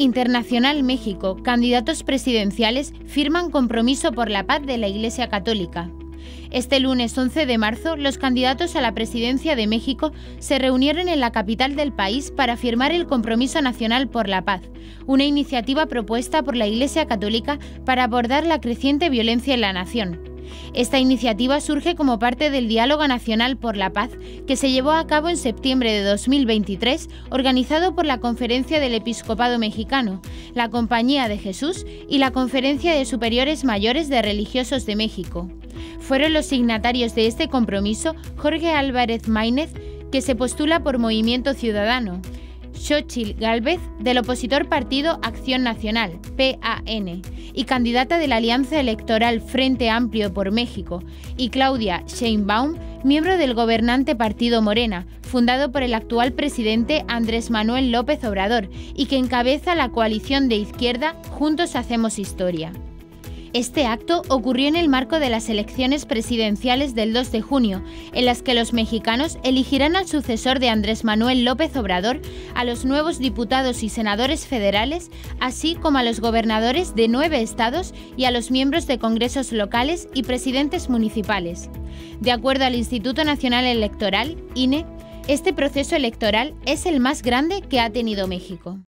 Internacional México, candidatos presidenciales firman compromiso por la paz de la Iglesia Católica. Este lunes 11 de marzo, los candidatos a la presidencia de México se reunieron en la capital del país para firmar el Compromiso Nacional por la Paz, una iniciativa propuesta por la Iglesia Católica para abordar la creciente violencia en la nación. Esta iniciativa surge como parte del Diálogo Nacional por la Paz que se llevó a cabo en septiembre de 2023, organizado por la Conferencia del Episcopado Mexicano, la Compañía de Jesús y la Conferencia de Superiores Mayores de Religiosos de México. Fueron los signatarios de este compromiso Jorge Álvarez Maínez, que se postula por Movimiento Ciudadano, Xóchitl Gálvez, del opositor Partido Acción Nacional, PAN, y candidata de la alianza electoral Frente Amplio por México, y Claudia Sheinbaum, miembro del gobernante Partido Morena, fundado por el actual presidente Andrés Manuel López Obrador, y que encabeza la coalición de izquierda Juntos Hacemos Historia. Este acto ocurrió en el marco de las elecciones presidenciales del 2 de junio, en las que los mexicanos elegirán al sucesor de Andrés Manuel López Obrador, a los nuevos diputados y senadores federales, así como a los gobernadores de 9 estados y a los miembros de congresos locales y presidentes municipales. De acuerdo al Instituto Nacional Electoral, INE, este proceso electoral es el más grande que ha tenido México.